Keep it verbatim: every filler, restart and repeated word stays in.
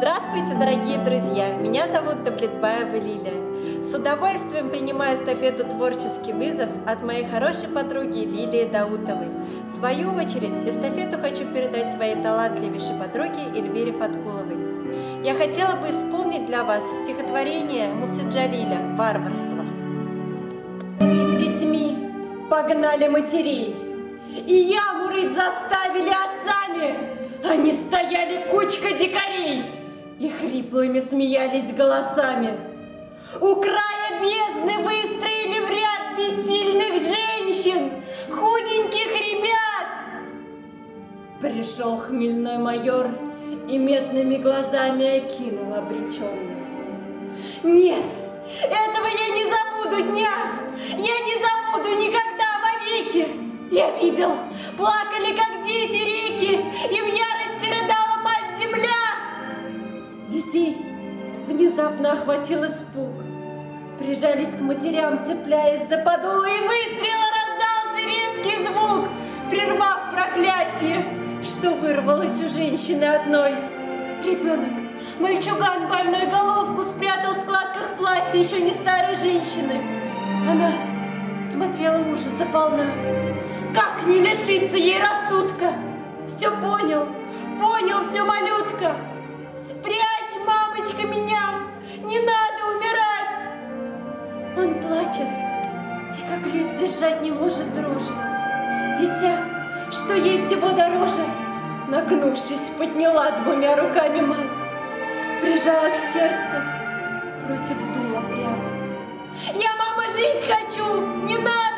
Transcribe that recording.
Здравствуйте, дорогие друзья! Меня зовут Давлетбаева Лилия. С удовольствием принимаю эстафету «Творческий вызов» от моей хорошей подруги Лилии Даутовой. В свою очередь, эстафету хочу передать своей талантливейшей подруге Эльвире Фаткуловой. Я хотела бы исполнить для вас стихотворение Мусы Джалиля «Варварство». Они с детьми погнали матерей, и яму рыть заставили осами. Они стояли кучка дикарей и хриплыми смеялись голосами. У края бездны выстроили в ряд бессильных женщин, худеньких ребят. Пришел хмельной майор и медными глазами окинул обреченных. Нет, этого я не забуду дня, я не забуду никогда вовеки. Я видел, плакали, как дети, реки, и в ярости рыдала мать-земля. Детей внезапно охватил испуг. Прижались к матерям, цепляясь за подолы, и выстрела раздался резкий звук, прервав проклятие, что вырвалось у женщины одной. Ребенок, мальчуган, больной головку спрятал в складках платья еще не старой женщины. Она смотрела ужаса полна. Как не лишиться ей рассудка? Все понял, понял все, малютка. Спрячь, мамочка, меня, не надо умирать. Он плачет и как лист держать не может дрожи. Дитя, что ей всего дороже, нагнувшись, подняла двумя руками мать, прижала к сердцу, против дула прямо. Я, мама, жить хочу, не надо.